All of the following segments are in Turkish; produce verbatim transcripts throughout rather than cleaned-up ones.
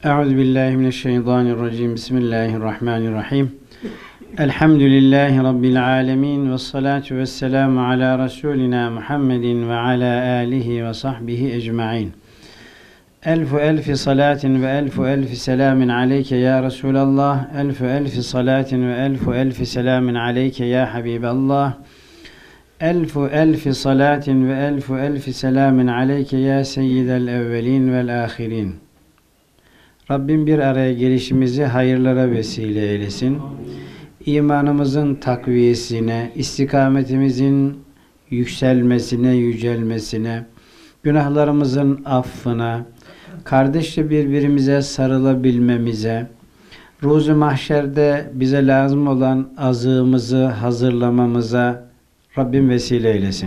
Euzubillahimineşşeytanirracim. Bismillahirrahmanirrahim. Elhamdülillahi Rabbil alemin. Ve salatu ve selamu ala Resulina Muhammedin ve ala alihi ve sahbihi ecma'in. Elfu elfi salatin ve elfu elfi selamin aleyke ya Resulallah. Elfu elfi salatin ve elfu elfi selamin aleyke ya Habiballah. Elfu elfi salatin ve elfu elfi selamin aleyke ya seyyidel evvelin vel ahirin. Rabbim bir araya gelişimizi hayırlara vesile eylesin. İmanımızın takviyesine, istikametimizin yükselmesine, yücelmesine, günahlarımızın affına, kardeşçe birbirimize sarılabilmemize, ruzu mahşerde bize lazım olan azığımızı hazırlamamıza Rabbim vesile eylesin.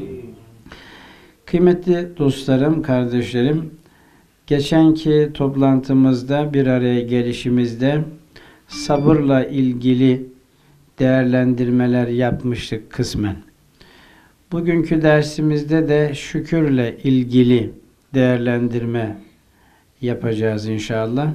Kıymetli dostlarım, kardeşlerim, geçenki toplantımızda, bir araya gelişimizde sabırla ilgili değerlendirmeler yapmıştık kısmen. Bugünkü dersimizde de şükürle ilgili değerlendirme yapacağız inşallah.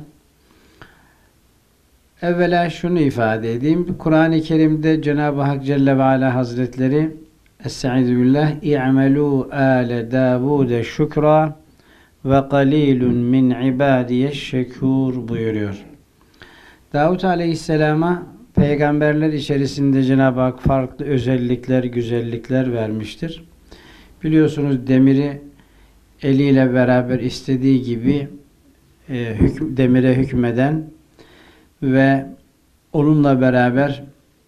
Evvela şunu ifade edeyim. Kur'an-ı Kerim'de Cenab-ı Hak Celle ve Ala Hazretleri Estaizu billah İ'melû âle Dâvûde şükra ve qalilun min ibadiyeşşekûr buyuruyor. Davut Aleyhisselam'a peygamberler içerisinde Cenab-ı Hak farklı özellikler, güzellikler vermiştir. Biliyorsunuz demiri eliyle beraber istediği gibi e, hükm, demire hükmeden ve onunla beraber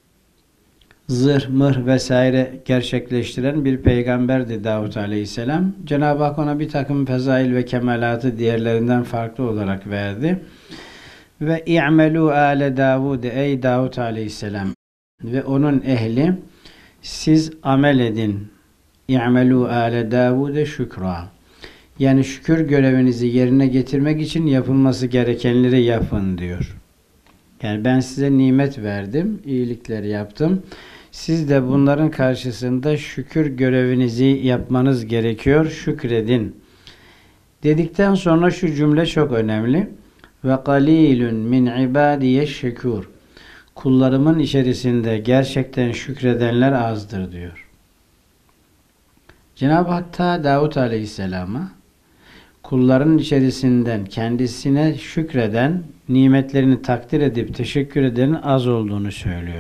zırh, mırh vesaire gerçekleştiren bir peygamberdi Davut Aleyhisselam. Cenab-ı Hak ona bir takım fezail ve kemalatı diğerlerinden farklı olarak verdi. Ve i'melû âle Davûde ey Davut Aleyhisselam ve onun ehli siz amel edin. İ'melû âle Davûde şükra. Yani şükür görevinizi yerine getirmek için yapılması gerekenleri yapın diyor. Yani ben size nimet verdim, iyilikler yaptım. Siz de bunların karşısında şükür görevinizi yapmanız gerekiyor. Şükredin. Dedikten sonra şu cümle çok önemli. Ve qalilun min ibadiyeşşekûr. Kullarımın içerisinde gerçekten şükredenler azdır diyor. Cenab-ı Hak ta Davut Aleyhisselam'a kulların içerisinden kendisine şükreden, nimetlerini takdir edip teşekkür edenin az olduğunu söylüyor.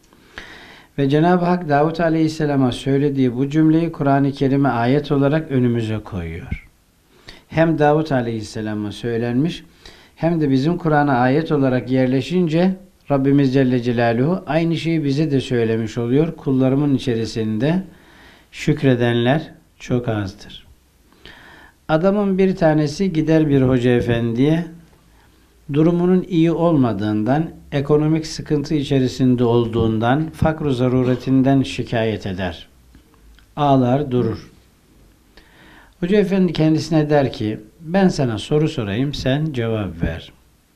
Ve Cenab-ı Hak Davut Aleyhisselam'a söylediği bu cümleyi Kur'an-ı Kerim'e ayet olarak önümüze koyuyor. Hem Davut Aleyhisselam'a söylenmiş, hem de bizim Kur'an'a ayet olarak yerleşince Rabbimiz Celle Celaluhu aynı şeyi bize de söylemiş oluyor. Kullarımın içerisinde şükredenler çok azdır. Adamın bir tanesi gider bir hoca efendiye, durumunun iyi olmadığından, ekonomik sıkıntı içerisinde olduğundan, fakr-ı zaruretinden şikayet eder. Ağlar durur. Hoca efendi kendisine der ki, ben sana soru sorayım, sen cevap ver.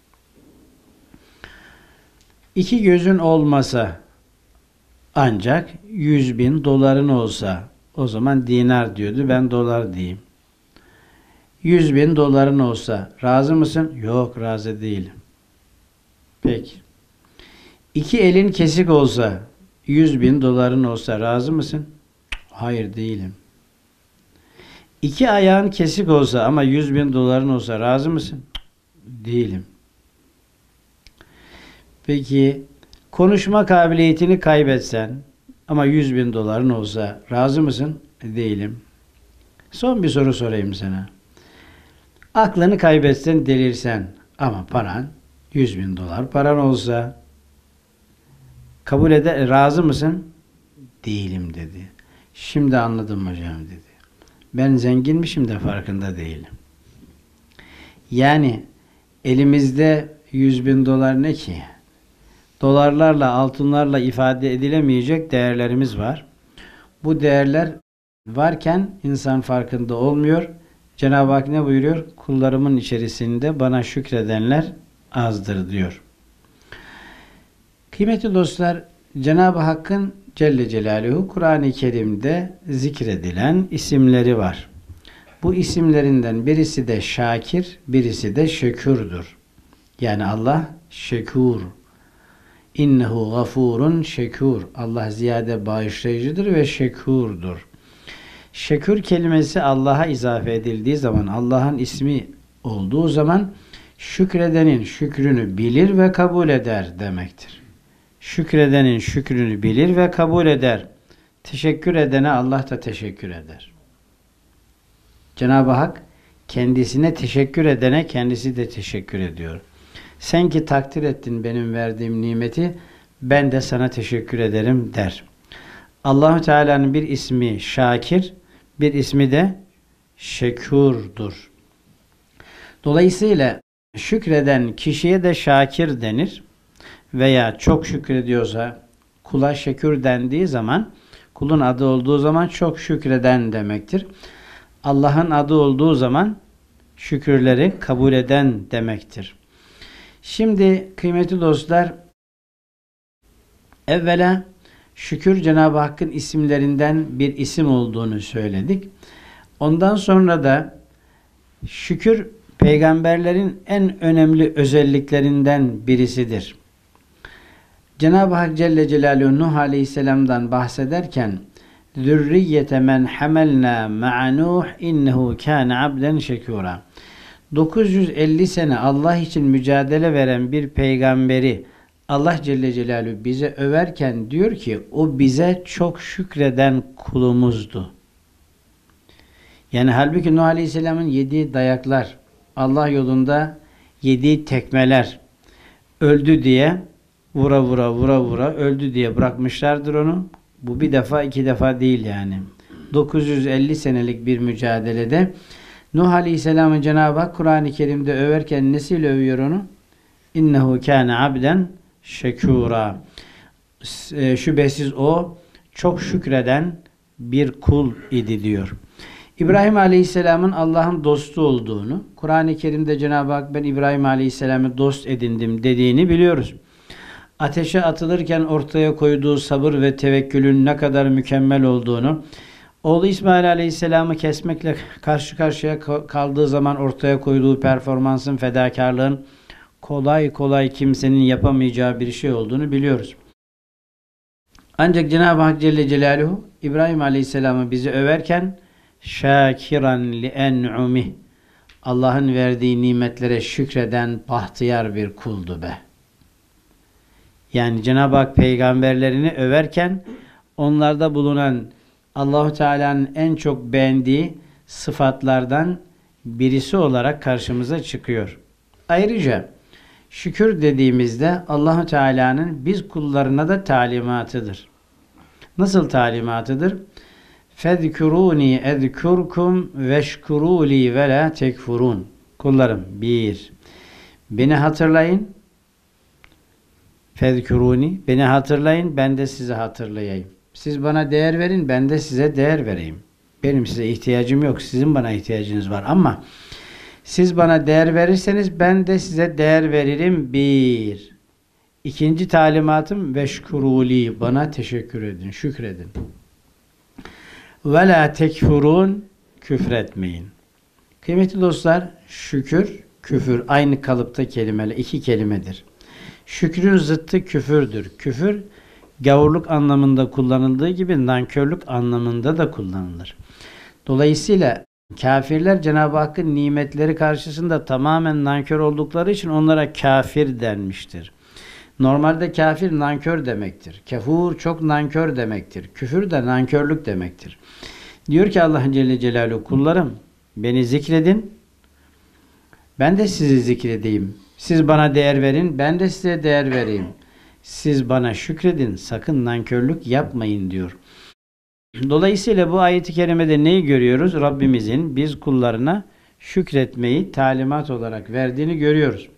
İki gözün olmasa, ancak yüz bin doların olsa, o zaman dinar diyordu, ben dolar diyeyim. Yüz bin doların olsa, razı mısın? Yok, razı değilim. Peki. İki elin kesik olsa, yüz bin doların olsa, razı mısın? Hayır, değilim. İki ayağın kesik olsa ama yüz bin doların olsa, razı mısın? Değilim. Peki, konuşma kabiliyetini kaybetsen ama yüz bin doların olsa, razı mısın? Değilim. Son bir soru sorayım sana. Aklını kaybetsen, delirsen ama paran yüz bin dolar paran olsa kabul eder, razı mısın? Değilim dedi. Şimdi anladım hocam dedi. Ben zenginmişim de farkında değilim. Yani elimizde yüz bin dolar ne ki? Dolarlarla, altınlarla ifade edilemeyecek değerlerimiz var. Bu değerler varken insan farkında olmuyor. Cenab-ı Hak ne buyuruyor? Kullarımın içerisinde bana şükredenler azdır diyor. Kıymetli dostlar, Cenab-ı Hakk'ın Celle Celaluhu Kur'an-ı Kerim'de zikredilen isimleri var. Bu isimlerinden birisi de Şakir, birisi de Şekûr'dur. Yani Allah şekur. İnnehu gafurun şekur. Allah ziyade bağışlayıcıdır ve şekurdur. Şekür kelimesi Allah'a izafe edildiği zaman, Allah'ın ismi olduğu zaman şükredenin şükrünü bilir ve kabul eder demektir. Şükredenin şükrünü bilir ve kabul eder. Teşekkür edene Allah da teşekkür eder. Cenab-ı Hak kendisine teşekkür edene kendisi de teşekkür ediyor. Sen ki takdir ettin benim verdiğim nimeti, ben de sana teşekkür ederim der. Allah-u Teala'nın bir ismi Şakir, bir ismi de Şekur'dur. Dolayısıyla şükreden kişiye de şakir denir veya çok şükrediyorsa kula şekür dendiği zaman, kulun adı olduğu zaman çok şükreden demektir. Allah'ın adı olduğu zaman şükürleri kabul eden demektir. Şimdi kıymetli dostlar, evvela şükür Cenab-ı Hakk'ın isimlerinden bir isim olduğunu söyledik. Ondan sonra da şükür peygamberlerin en önemli özelliklerinden birisidir. Cenab-ı Hak Celle Celaluhu Nuh Aleyhisselam'dan bahsederken zürriyete men hamelna ma'a Nuh innehu kâne abden şekûrâ. dokuz yüz elli sene Allah için mücadele veren bir peygamberi Allah Celle Celaluhu bize överken diyor ki o bize çok şükreden kulumuzdu. Yani halbuki Nuh Aleyhisselam'ın yediği dayaklar, Allah yolunda yediği tekmeler, öldü diye vura vura vura vura öldü diye bırakmışlardır onu. Bu bir defa iki defa değil yani. dokuz yüz elli senelik bir mücadelede Nuh Aleyhisselam'ı Cenab-ı Hak Kur'an-ı Kerim'de överken nesiyle övüyor onu? İnnehu kâne abden şekûrâ. Şüphesiz o çok şükreden bir kul idi diyor. İbrahim Aleyhisselam'ın Allah'ın dostu olduğunu, Kur'an-ı Kerim'de Cenab-ı Hak ben İbrahim Aleyhisselam'ı dost edindim dediğini biliyoruz. Ateşe atılırken ortaya koyduğu sabır ve tevekkülün ne kadar mükemmel olduğunu, oğlu İsmail Aleyhisselam'ı kesmekle karşı karşıya kaldığı zaman ortaya koyduğu performansın, fedakarlığın kolay kolay kimsenin yapamayacağı bir şey olduğunu biliyoruz. Ancak Cenab-ı Hak Celle Celaluhu İbrahim Aleyhisselam'ı bizi överken şakiran li en'umih, Allah'ın verdiği nimetlere şükreden bahtiyar bir kuldu be. Yani Cenab-ı Hak peygamberlerini överken onlarda bulunan Allah-u Teala'nın en çok beğendiği sıfatlardan birisi olarak karşımıza çıkıyor. Ayrıca şükür dediğimizde Allah-u Teala'nın biz kullarına da talimatıdır. Nasıl talimatıdır? Fezkuruni ezkurkum veşkuruli ve la tekfurun. Kullarım bir, beni hatırlayın. Fezkuruni, beni hatırlayın, ben de sizi hatırlayayım. Siz bana değer verin, ben de size değer vereyim. Benim size ihtiyacım yok, sizin bana ihtiyacınız var ama siz bana değer verirseniz ben de size değer veririm. Bir. İkinci talimatım veşkuruli, bana teşekkür edin, şükredin. Ve la tekfurun, küfretmeyin. Kıymetli dostlar, şükür, küfür aynı kalıpta kelimeler, iki kelimedir. Şükrün zıttı küfürdür. Küfür gavurluk anlamında kullanıldığı gibi nankörlük anlamında da kullanılır. Dolayısıyla kafirler Cenab-ı Hakk'ın nimetleri karşısında tamamen nankör oldukları için onlara kafir denmiştir. Normalde kafir nankör demektir. Kefur çok nankör demektir. Küfür de nankörlük demektir. Diyor ki Allah Celle Celaluhu, kullarım beni zikredin, ben de sizi zikredeyim. Siz bana değer verin, ben de size değer vereyim. Siz bana şükredin, sakın nankörlük yapmayın diyor. Dolayısıyla bu ayet-i kerimede neyi görüyoruz? Rabbimizin biz kullarına şükretmeyi talimat olarak verdiğini görüyoruz.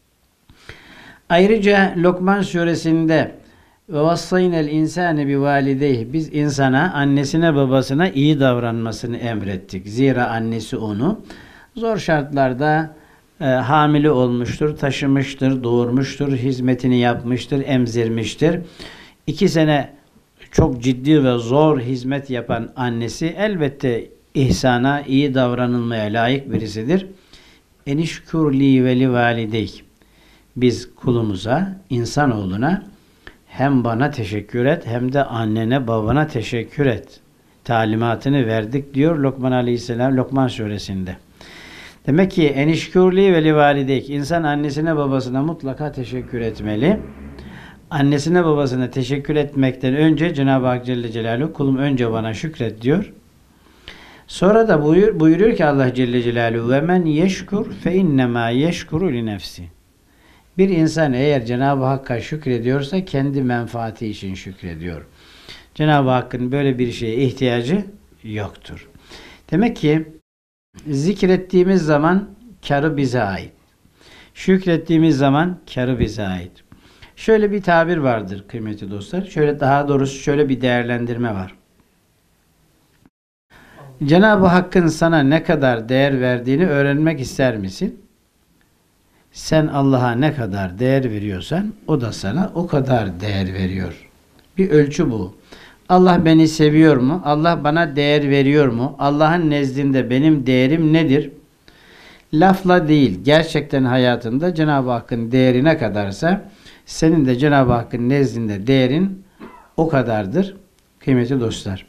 Ayrıca Lokman suresinde ve vassaynel insane bi valideyhi, biz insana annesine babasına iyi davranmasını emrettik. Zira annesi onu zor şartlarda e, hamile olmuştur, taşımıştır, doğurmuştur, hizmetini yapmıştır, emzirmiştir. İki sene çok ciddi ve zor hizmet yapan annesi elbette ihsana, iyi davranılmaya layık birisidir. Enişkurli ve li valideyk. biz kulumuza, insanoğluna hem bana teşekkür et hem de annene babana teşekkür et talimatını verdik diyor Lokman Aleyhisselam Lokman suresinde. Demek ki enişkürli ve livalideyk, insan annesine babasına mutlaka teşekkür etmeli. Annesine babasına teşekkür etmekten önce Cenab-ı Hak Celle Celaluhu kulum önce bana şükret diyor. Sonra da buyur, buyuruyor ki Allah Celle Celaluhu ve men yeşkur fe innemâ yeşkuru li nefsi. Bir insan eğer Cenab-ı Hakk'a şükrediyorsa kendi menfaati için şükrediyor. Cenab-ı Hakk'ın böyle bir şeye ihtiyacı yoktur. Demek ki zikrettiğimiz zaman kârı bize ait. Şükrettiğimiz zaman kârı bize ait. Şöyle bir tabir vardır kıymetli dostlar. Şöyle daha doğrusu şöyle bir değerlendirme var. Cenab-ı Hakk'ın sana ne kadar değer verdiğini öğrenmek ister misin? Sen Allah'a ne kadar değer veriyorsan o da sana o kadar değer veriyor. Bir ölçü bu. Allah beni seviyor mu? Allah bana değer veriyor mu? Allah'ın nezdinde benim değerim nedir? Lafla değil, gerçekten hayatında Cenab-ı Hakk'ın değeri ne kadarsa senin de Cenab-ı Hakk'ın nezdinde değerin o kadardır kıymetli dostlar.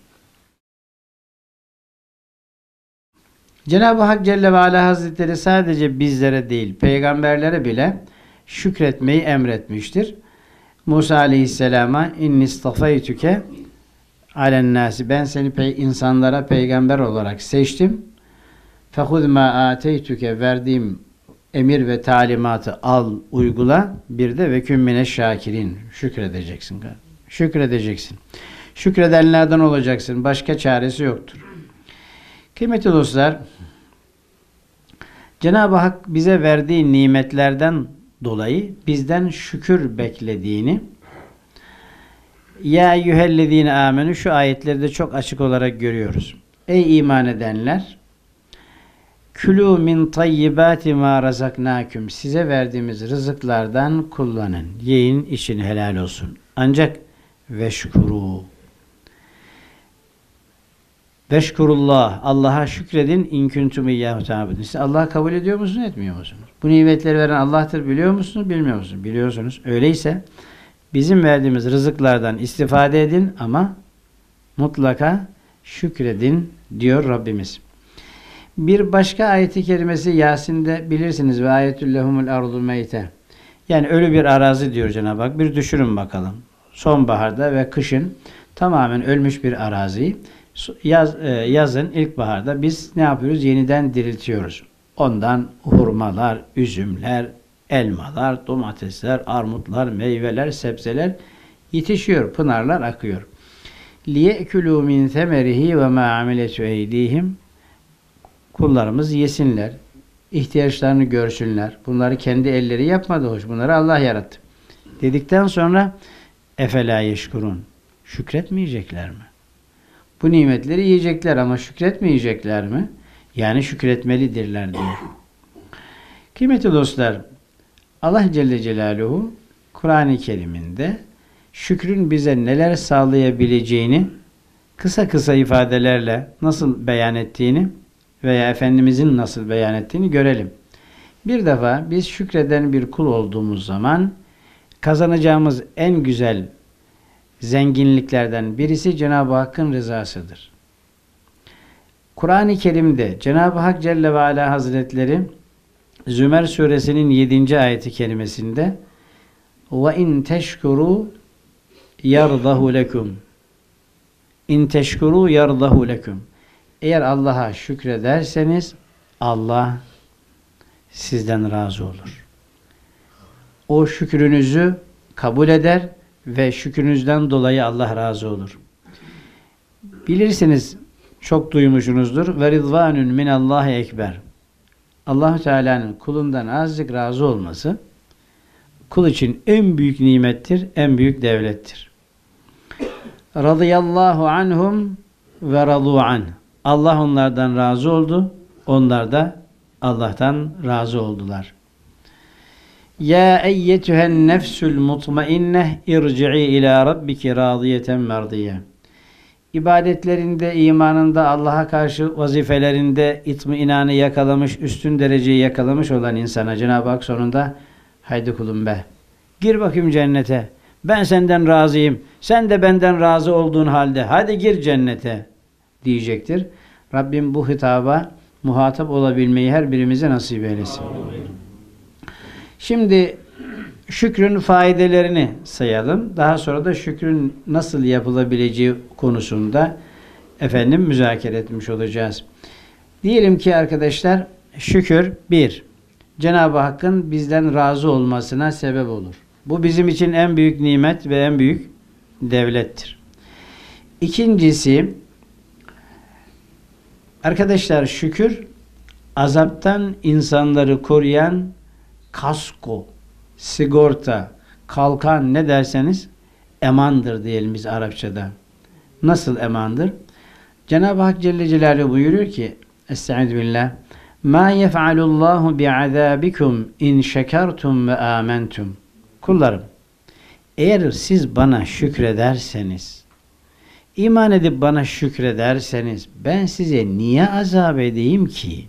Cenab-ı Hak Celle ve Ala Hazretleri sadece bizlere değil, peygamberlere bile şükretmeyi emretmiştir. Musa Aleyhisselam'a inni istafaytuke alen nasi, ben seni pey insanlara peygamber olarak seçtim. Fehud ma ateytuke, verdiğim emir ve talimatı al, uygula. Bir de ve kün mine şakirin, şükredeceksin. Şükredeceksin. Şükredenlerden olacaksın. Başka çaresi yoktur. Kıymetli dostlar, Cenab-ı Hak bize verdiği nimetlerden dolayı bizden şükür beklediğini, ya eyyühellezine amenu, şu ayetlerde çok açık olarak görüyoruz. Ey iman edenler, külü min tayyibati ma razaknakum, size verdiğimiz rızıklardan kullanın. Yiyin, için helal olsun. Ancak veşkuru, veşkurullah, Allah'a şükredin in kuntum iyyahu ta'budun. Siz Allah'ı kabul ediyor musunuz, etmiyor musunuz? Bu nimetleri veren Allah'tır biliyor musunuz, bilmiyor musunuz? Biliyorsunuz. Öyleyse bizim verdiğimiz rızıklardan istifade edin ama mutlaka şükredin diyor Rabbimiz. Bir başka ayet-i kerimesi Yasin'de bilirsiniz ve ayetül lehumul ardu meyte. Yani ölü bir arazi diyor Cenab-ı Hak. Bir düşünün bakalım. Sonbaharda ve kışın tamamen ölmüş bir araziyi yaz, yazın ilkbaharda biz ne yapıyoruz? Yeniden diriltiyoruz. Ondan hurmalar, üzümler, elmalar, domatesler, armutlar, meyveler, sebzeler yetişiyor. Pınarlar akıyor. لِيَأْكُلُوا مِنْ ثَمَرِهِ وَمَا عَمِلَتُ اَيْدِيهِمْ, kullarımız yesinler, ihtiyaçlarını görsünler. Bunları kendi elleri yapmadı hoş. Bunları Allah yarattı. Dedikten sonra اَفَلَا يَشْكُرُونَ, şükretmeyecekler mi? Bu nimetleri yiyecekler ama şükretmeyecekler mi? Yani şükretmelidirler diyor. Kıymetli dostlar, Allah Celle Celaluhu Kur'an-ı Kerim'inde şükrün bize neler sağlayabileceğini kısa kısa ifadelerle nasıl beyan ettiğini veya Efendimizin nasıl beyan ettiğini görelim. Bir defa biz şükreden bir kul olduğumuz zaman kazanacağımız en güzel zenginliklerden birisi Cenab-ı Hakk'ın rızasıdır. Kur'an-ı Kerim'de Cenab-ı Hak Celle ve Ala Hazretleri Zümer suresinin yedinci ayeti kerimesinde ve in teşkuru yardahu lekum, in teşkuru yardahu lekum, eğer Allah'a şükrederseniz Allah sizden razı olur. O şükrünüzü kabul eder ve şükrünüzden dolayı Allah razı olur. Bilirsiniz, çok duymuşsunuzdur. Ve rizvanun minallahi ekber. Allah-u Teala'nın kulundan azıcık razı olması kul için en büyük nimettir, en büyük devlettir. Radıyallahu anhum ve radu an. Allah onlardan razı oldu, onlar da Allah'tan razı oldular. Ya eyyetühen nefsul mutmainneh irci'i ila rabbiki radiyeten merdiye. İbadetlerinde, imanında, Allah'a karşı vazifelerinde itminanı yakalamış, üstün dereceyi yakalamış olan insana Cenab-ı Hak sonunda Haydi kulum be. Gir bakayım cennete. Ben senden razıyım. Sen de benden razı olduğun halde hadi gir cennete diyecektir. Rabbim bu hitaba muhatap olabilmeyi her birimize nasip eylesin. Şimdi şükrün faydelerini sayalım. Daha sonra da şükrün nasıl yapılabileceği konusunda efendim müzakere etmiş olacağız. Diyelim ki arkadaşlar şükür bir, Cenab-ı Hakk'ın bizden razı olmasına sebep olur. Bu bizim için en büyük nimet ve en büyük devlettir. İkincisi, arkadaşlar şükür azaptan insanları koruyan kasko, sigorta, kalkan ne derseniz emandır diyelim biz Arapçada. Nasıl emandır? Cenab-ı Hak Celle Celaluhu buyuruyor ki Estaizu billah مَا يَفْعَلُ اللّٰهُ بِعَذَابِكُمْ اِنْ شَكَرْتُمْ وَآمَنْتُمْ Kullarım, eğer siz bana şükrederseniz, iman edip bana şükrederseniz ben size niye azap edeyim ki?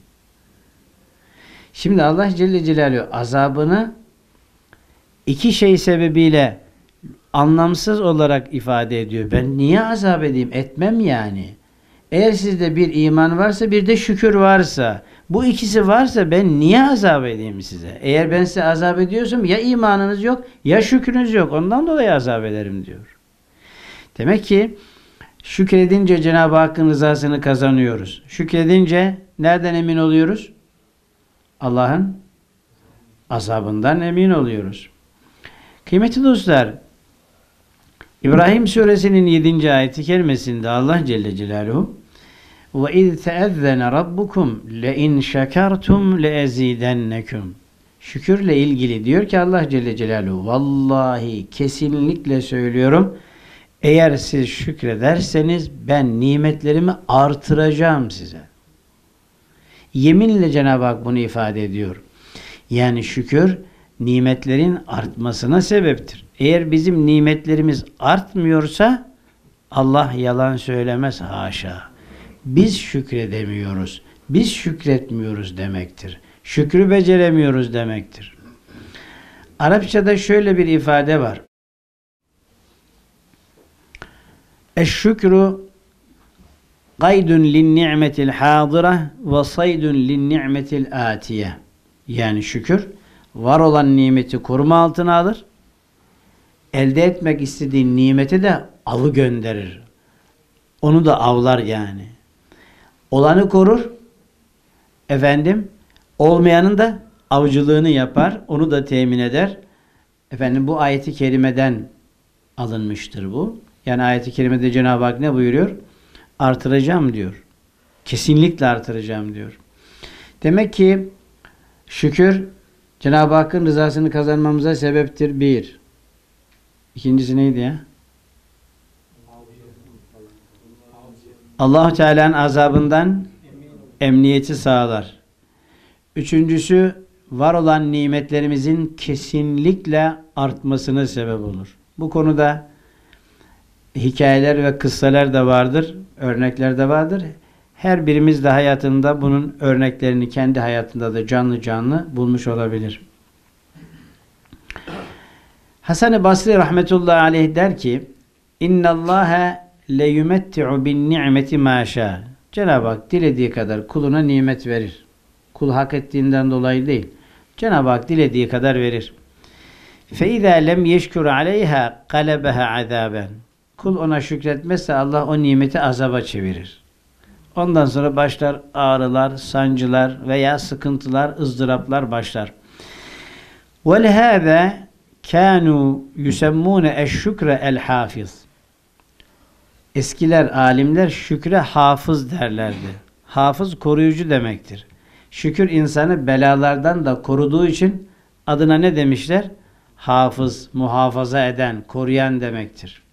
Şimdi Allah Celle Celaluhu azabını iki şey sebebiyle anlamsız olarak ifade ediyor. Ben niye azap edeyim? Etmem yani. Eğer sizde bir iman varsa bir de şükür varsa, bu ikisi varsa ben niye azap edeyim size? Eğer ben size azap ediyorsam ya imanınız yok ya şükrünüz yok. Ondan dolayı azap ederim diyor. Demek ki şükredince Cenab-ı Hakk'ın rızasını kazanıyoruz. Şükredince nereden emin oluyoruz? Allah'ın azabından emin oluyoruz. Kıymetli dostlar, İbrahim suresinin yedinci ayeti kerimesinde Allah Celle Celaluhu وَاِذْ تَأَذَّنَ رَبُّكُمْ لَاِنْ شَكَرْتُمْ لَاَزِيدَنَّكُمْ Şükürle ilgili diyor ki Allah Celle Celaluhu, vallahi kesinlikle söylüyorum, eğer siz şükrederseniz ben nimetlerimi artıracağım size. Yeminle Cenab-ı Hak bunu ifade ediyor. Yani şükür nimetlerin artmasına sebeptir. Eğer bizim nimetlerimiz artmıyorsa Allah yalan söylemez, haşa. Biz şükredemiyoruz. Biz şükretmiyoruz demektir. Şükrü beceremiyoruz demektir. Arapçada şöyle bir ifade var. Eşşükrü gaydun lin ni'metil hadira ve saydun lin ni'metil atiye. Yani şükür var olan nimeti koruma altına alır. Elde etmek istediğin nimeti de avı gönderir. Onu da avlar yani. Olanı korur. Efendim, olmayanın da avcılığını yapar. Onu da temin eder. Efendim bu ayeti kerimeden alınmıştır bu. Yani ayeti kerimede Cenab-ı Hak ne buyuruyor? Artıracağım diyor. Kesinlikle artıracağım diyor. Demek ki şükür Cenab-ı Hakk'ın rızasını kazanmamıza sebeptir. Bir. İkincisi neydi ya? Allah-u Teala'nın azabından emniyeti sağlar. Üçüncüsü, var olan nimetlerimizin kesinlikle artmasına sebep olur. Bu konuda hikayeler ve kıssalar da vardır, örnekler de vardır. Her birimiz de hayatında bunun örneklerini kendi hayatında da canlı canlı bulmuş olabilir. Hasan-ı Basri rahmetullahi aleyh der ki اِنَّ اللّٰهَ لَيُمَتِّعُ بِالنِّعْمَةِ مَا شَاءَ Cenab-ı Hak dilediği kadar kuluna nimet verir. Kul hak ettiğinden dolayı değil. Cenab-ı Hak dilediği kadar verir. فَاِذَا لَمْ يَشْكُرْ عَلَيْهَا قَلَبَهَا عَذَابًا Kul ona şükretmezse Allah o nimeti azaba çevirir. Ondan sonra başlar ağrılar, sancılar veya sıkıntılar, ızdıraplar başlar. وَلِهَذَا كَانُوا يُسَمُّونَ اَشْشُكْرَ الْحَافِظ Eskiler, alimler şükre hafız derlerdi. Hafız koruyucu demektir. Şükür insanı belalardan da koruduğu için adına ne demişler? Hafız, muhafaza eden, koruyan demektir.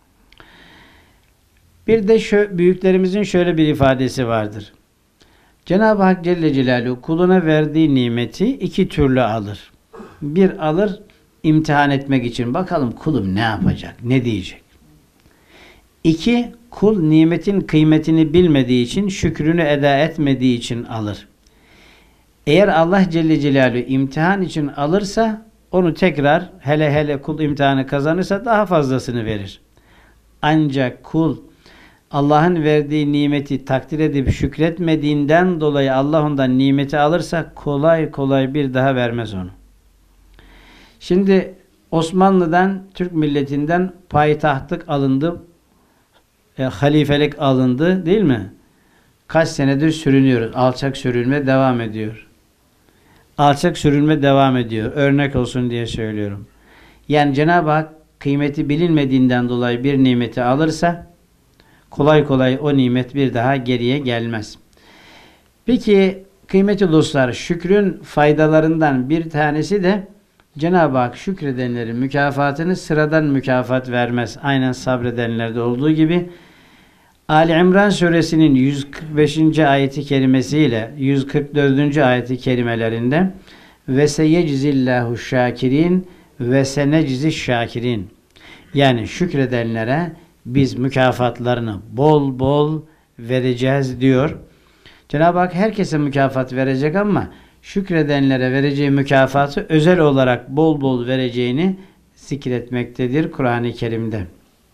Bir de şu, büyüklerimizin şöyle bir ifadesi vardır. Cenab-ı Hak Celle Celaluhu kuluna verdiği nimeti iki türlü alır. Bir alır imtihan etmek için. Bakalım kulum ne yapacak, ne diyecek. İki, kul nimetin kıymetini bilmediği için, şükrünü eda etmediği için alır. Eğer Allah Celle Celaluhu imtihan için alırsa onu tekrar hele hele kul imtihanı kazanırsa daha fazlasını verir. Ancak kul Allah'ın verdiği nimeti takdir edip şükretmediğinden dolayı Allah ondan nimeti alırsa kolay kolay bir daha vermez onu. Şimdi Osmanlı'dan, Türk milletinden payitahtlık alındı, e, halifelik alındı değil mi? Kaç senedir sürünüyoruz. Alçak sürünme devam ediyor. Alçak sürünme devam ediyor. Örnek olsun diye söylüyorum. Yani Cenab-ı Hak kıymeti bilinmediğinden dolayı bir nimeti alırsa kolay kolay o nimet bir daha geriye gelmez. Peki kıymetli dostlar, şükrün faydalarından bir tanesi de Cenab-ı Hak şükredenlerin mükafatını sıradan mükafat vermez. Aynen sabredenlerde olduğu gibi Ali İmran suresinin yüz kırk beşinci ayeti kerimesiyle yüz kırk dördüncü ayeti kerimelerinde ve seyeczillahu şakirin ve senecizi şakirin, yani şükredenlere biz mükafatlarını bol bol vereceğiz diyor. Cenab-ı Hak herkese mükafat verecek ama şükredenlere vereceği mükafatı özel olarak bol bol vereceğini zikretmektedir Kur'an-ı Kerim'de.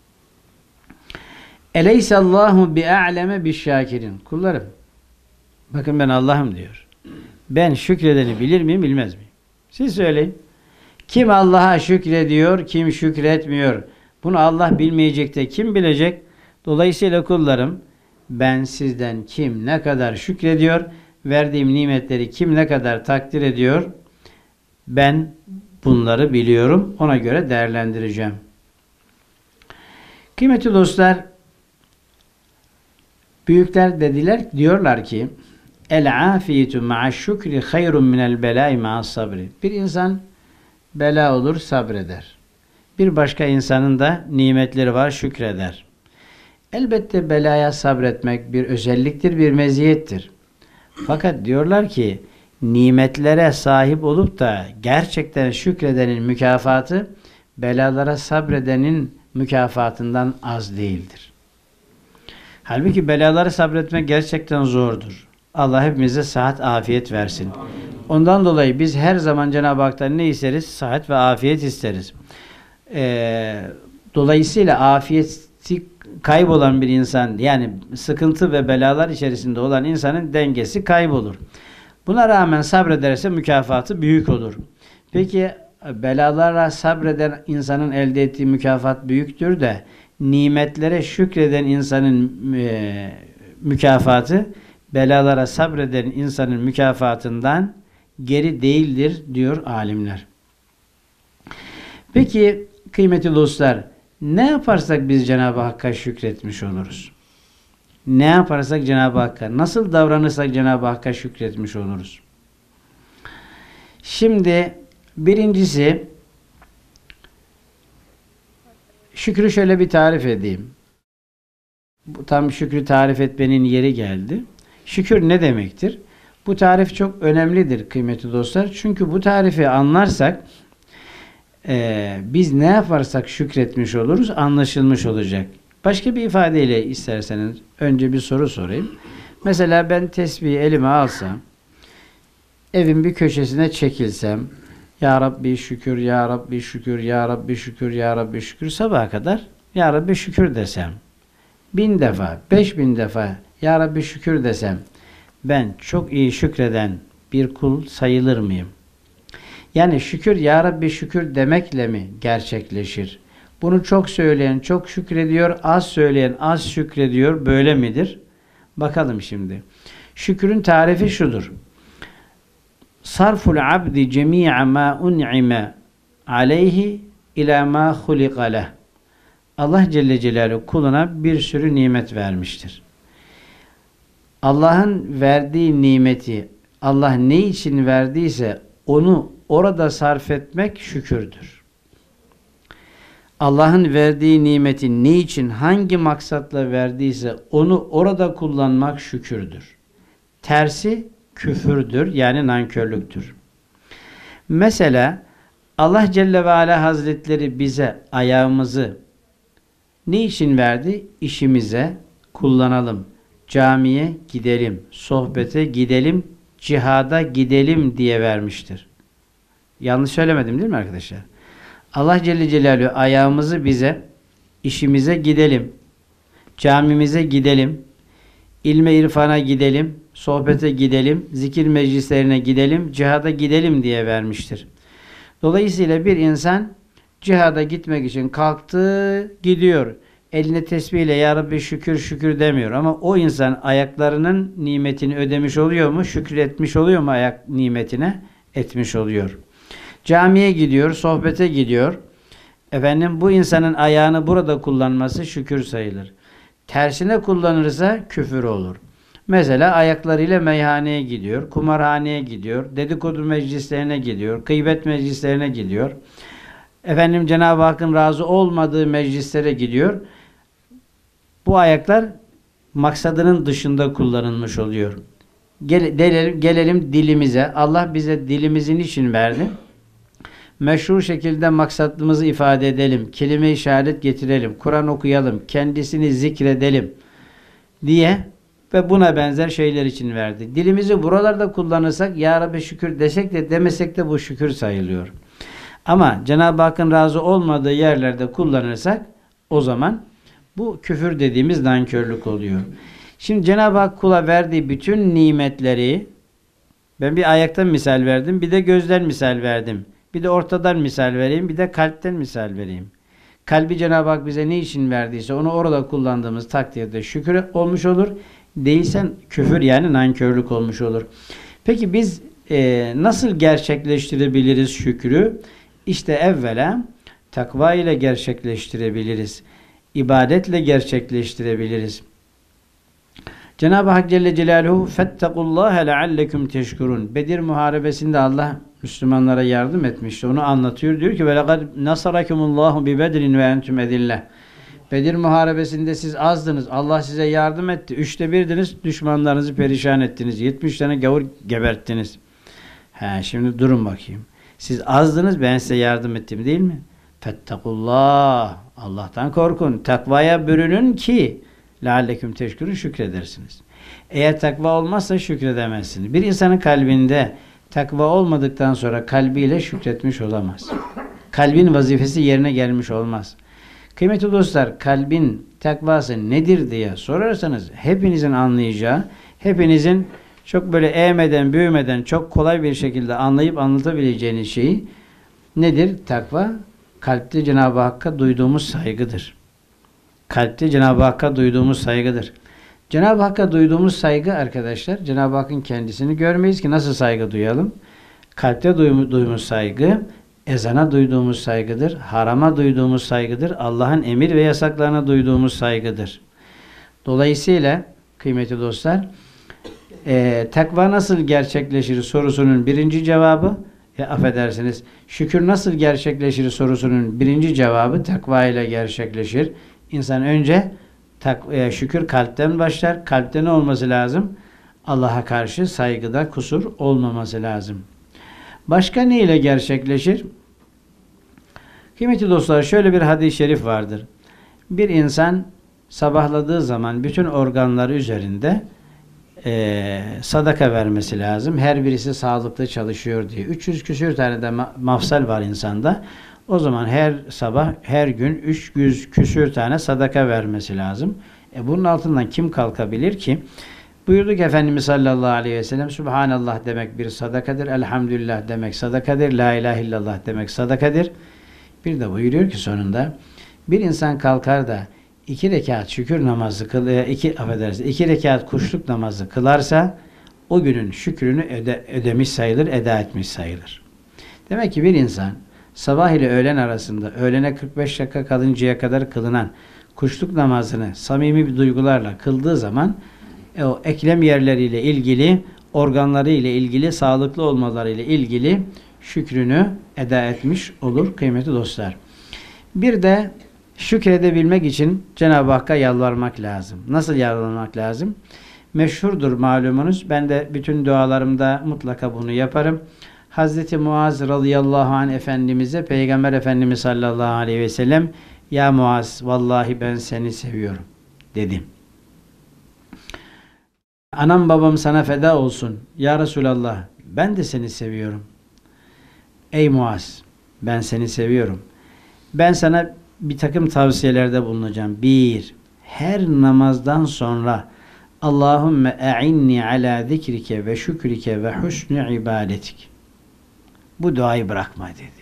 Eleysallahu bi'a'leme bi'şakirin. Kullarım, bakın ben Allah'ım diyor. Ben şükredeni bilir miyim, bilmez miyim? Siz söyleyin. Kim Allah'a şükrediyor, kim şükretmiyor? Bunu Allah bilmeyecek de kim bilecek? Dolayısıyla kullarım, ben sizden kim ne kadar şükrediyor, verdiğim nimetleri kim ne kadar takdir ediyor, ben bunları biliyorum. Ona göre değerlendireceğim. Kıymetli dostlar, büyükler dediler, diyorlar ki el afiyetu ma'aş şükri hayrun minel belai ma'as sabri. Bir insan bela olur, sabreder. Bir başka insanın da nimetleri var, şükreder. Elbette belaya sabretmek bir özelliktir, bir meziyettir. Fakat diyorlar ki nimetlere sahip olup da gerçekten şükredenin mükafatı belalara sabredenin mükafatından az değildir. Halbuki belaları sabretmek gerçekten zordur. Allah hepimize sıhhat, afiyet versin. Ondan dolayı biz her zaman Cenab-ı Hak'tan ne isteriz? Sıhhat ve afiyet isteriz. Ee, dolayısıyla afiyeti kaybolan bir insan, yani sıkıntı ve belalar içerisinde olan insanın dengesi kaybolur. Buna rağmen sabrederse mükafatı büyük olur. Peki belalara sabreden insanın elde ettiği mükafat büyüktür de nimetlere şükreden insanın e, mükafatı belalara sabreden insanın mükafatından geri değildir diyor alimler. Peki kıymetli dostlar, ne yaparsak biz Cenab-ı Hakk'a şükretmiş oluruz? Ne yaparsak Cenab-ı Hakk'a, nasıl davranırsak Cenab-ı Hakk'a şükretmiş oluruz? Şimdi birincisi, şükrü şöyle bir tarif edeyim. Bu, tam şükrü tarif etmenin yeri geldi. Şükür ne demektir? Bu tarif çok önemlidir kıymetli dostlar. Çünkü bu tarifi anlarsak e, biz ne yaparsak şükretmiş oluruz, anlaşılmış olacak. Başka bir ifadeyle isterseniz önce bir soru sorayım. Mesela ben tesbihi elime alsam, evin bir köşesine çekilsem, Ya Rabbi şükür, Ya Rabbi şükür, Ya Rabbi şükür, Ya Rabbi şükür sabaha kadar Ya Rabbi şükür desem, bin defa, beş bin defa Ya Rabbi şükür desem, ben çok iyi şükreden bir kul sayılır mıyım? Yani şükür Ya Rabbi şükür demekle mi gerçekleşir? Bunu çok söyleyen çok şükrediyor, az söyleyen az şükrediyor, böyle midir? Bakalım şimdi. Şükrün tarifi şudur. Sarful abdi cemi'a ma un'ime aleyhi ila ma hulika leh. Allah Celle Celaluhu kuluna bir sürü nimet vermiştir. Allah'ın verdiği nimeti Allah ne için verdiyse onu orada sarf etmek şükürdür. Allah'ın verdiği nimeti ne için, hangi maksatla verdiyse onu orada kullanmak şükürdür. Tersi küfürdür, yani nankörlüktür. Mesela Allah Celle ve Ala Hazretleri bize ayağımızı ne için verdi? İşimize kullanalım, camiye gidelim, sohbete gidelim, cihada gidelim diye vermiştir. Yanlış söylemedim değil mi arkadaşlar? Allah Celle Celaluhu ayağımızı bize, işimize gidelim, camimize gidelim, ilme irfana gidelim, sohbete gidelim, zikir meclislerine gidelim, cihada gidelim diye vermiştir. Dolayısıyla bir insan cihada gitmek için kalktı, gidiyor. Eline tesbihle ya Rabbi şükür şükür demiyor. Ama o insan ayaklarının nimetini ödemiş oluyor mu? Şükretmiş oluyor mu ayak nimetine? Etmiş oluyor. Camiye gidiyor, sohbete gidiyor. Efendim bu insanın ayağını burada kullanması şükür sayılır. Tersine kullanırsa küfür olur. Mesela ayaklarıyla meyhaneye gidiyor, kumarhaneye gidiyor, dedikodu meclislerine gidiyor, gıybet meclislerine gidiyor. Efendim Cenab-ı Hakk'ın razı olmadığı meclislere gidiyor. Bu ayaklar maksadının dışında kullanılmış oluyor. Gel, gelelim, gelelim dilimize. Allah bize dilimizin için verdi. Meşru şekilde maksadımızı ifade edelim. Kelime-i şehadet getirelim. Kur'an okuyalım. Kendisini zikredelim diye ve buna benzer şeyler için verdi. Dilimizi buralarda kullanırsak ya Rabbi şükür desek de demesek de bu şükür sayılıyor. Ama Cenab-ı Hakk'ın razı olmadığı yerlerde kullanırsak o zaman bu küfür dediğimiz nankörlük oluyor. Şimdi Cenab-ı Hak kula verdiği bütün nimetleri, ben bir ayaktan misal verdim, bir de gözden misal verdim. Bir de ortadan misal vereyim, bir de kalpten misal vereyim. Kalbi Cenab-ı Hak bize ne için verdiyse onu orada kullandığımız takdirde şükür olmuş olur. Değilsen küfür yani nankörlük olmuş olur. Peki biz e, nasıl gerçekleştirebiliriz şükrü? İşte evvela takva ile gerçekleştirebiliriz. İbadetle gerçekleştirebiliriz. Cenab-ı Hak Celle Celaluhu fettekullâhe leallekum teşkurun. Bedir muharebesinde Allah Müslümanlara yardım etmişti. Onu anlatıyor. Diyor ki وَلَقَدْ نَصَرَكُمُ اللّٰهُ بِبَدْرٍ وَاَنْتُمْ اَذِلَّهِ. Bedir muharebesinde siz azdınız. Allah size yardım etti. Üçte birdiniz. Düşmanlarınızı perişan ettiniz. yetmiş tane gavur geberttiniz. He, şimdi durun bakayım. Siz azdınız. Ben size yardım ettim değil mi? Fettekullah. Allah'tan korkun. Takvaya bürünün ki lealleküm teşkurun şükredersiniz. Eğer takva olmazsa şükredemezsiniz. Bir insanın kalbinde takva olmadıktan sonra kalbiyle şükretmiş olamaz. Kalbin vazifesi yerine gelmiş olmaz. Kıymetli dostlar, kalbin takvası nedir diye sorarsanız hepinizin anlayacağı, hepinizin çok böyle eğmeden, büyümeden çok kolay bir şekilde anlayıp anlatabileceğiniz şeyi nedir? Takva, kalpte Cenab-ı Hakk'a duyduğumuz saygıdır. Kalpte Cenab-ı Hakk'a duyduğumuz saygıdır. Cenab-ı Hakk'a duyduğumuz saygı arkadaşlar, Cenab-ı Hakk'ın kendisini görmeyiz ki nasıl saygı duyalım? Kalpte duyduğumuz saygı, ezana duyduğumuz saygıdır, harama duyduğumuz saygıdır, Allah'ın emir ve yasaklarına duyduğumuz saygıdır. Dolayısıyla kıymetli dostlar, e, takva nasıl gerçekleşir sorusunun birinci cevabı, e, affedersiniz, şükür nasıl gerçekleşir sorusunun birinci cevabı takva ile gerçekleşir. İnsan önce tak, e, şükür kalpten başlar. Kalpte ne olması lazım? Allah'a karşı saygıda kusur olmaması lazım. Başka ne ile gerçekleşir? Kıymetli dostlar, şöyle bir hadis-i şerif vardır. Bir insan sabahladığı zaman bütün organları üzerinde e, sadaka vermesi lazım. Her birisi sağlıklı çalışıyor diye. üç yüz küsür tane de mafsal var insanda. O zaman her sabah, her gün üç yüz küsür tane sadaka vermesi lazım. E bunun altından kim kalkabilir ki? Buyurduk Efendimiz sallallahu aleyhi ve sellem, Subhanallah demek bir sadakadır, Elhamdülillah demek sadakadır, La ilahe illallah demek sadakadır. Bir de buyuruyor ki sonunda, bir insan kalkar da iki rekat şükür namazı kılıyor, iki, affedersiniz, iki rekat kuşluk namazı kılarsa, o günün şükrünü öde, ödemiş sayılır, eda etmiş sayılır. Demek ki bir insan, sabah ile öğlen arasında, öğlene kırk beş dakika kalıncaya kadar kılınan kuşluk namazını samimi bir duygularla kıldığı zaman, e, o eklem yerleriyle ilgili, organları ile ilgili, sağlıklı olmaları ile ilgili şükrünü eda etmiş olur kıymetli dostlar. Bir de şükredebilmek için Cenab-ı Hakk'a yalvarmak lazım. Nasıl yalvarmak lazım? Meşhurdur malumunuz. Ben de bütün dualarımda mutlaka bunu yaparım. Hazreti Muaz radıyallahu anh Efendimiz'e Peygamber Efendimiz sallallahu aleyhi ve sellem, ya Muaz vallahi ben seni seviyorum dedim. Anam babam sana feda olsun. Ya Resulallah ben de seni seviyorum. Ey Muaz, ben seni seviyorum. Ben sana bir takım tavsiyelerde bulunacağım. Bir, her namazdan sonra Allahümme e'inni ala zikrike ve şükrike ve husnü ibadetik. Bu duayı bırakma dedi.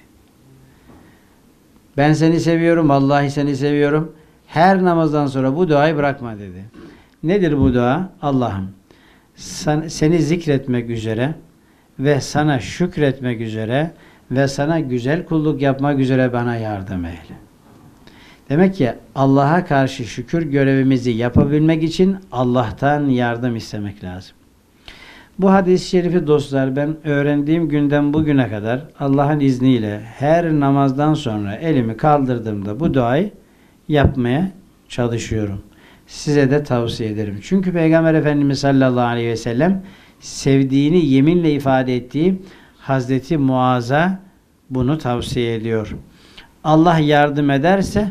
Ben seni seviyorum, vallahi seni seviyorum. Her namazdan sonra bu duayı bırakma dedi. Nedir bu dua? Allah'ım seni zikretmek üzere ve sana şükretmek üzere ve sana güzel kulluk yapmak üzere bana yardım eyle. Demek ki Allah'a karşı şükür görevimizi yapabilmek için Allah'tan yardım istemek lazım. Bu hadis-i şerifi dostlar ben öğrendiğim günden bugüne kadar Allah'ın izniyle her namazdan sonra elimi kaldırdığımda bu duayı yapmaya çalışıyorum. Size de tavsiye ederim. Çünkü Peygamber Efendimiz sallallahu aleyhi ve sellem sevdiğini yeminle ifade ettiği Hazreti Muaz'a bunu tavsiye ediyor. Allah yardım ederse